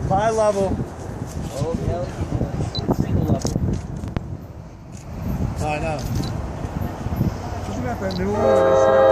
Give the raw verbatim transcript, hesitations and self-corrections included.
Bi-level. Oh, hell yeah. Single level. Oh, I know. Isn't that that new one?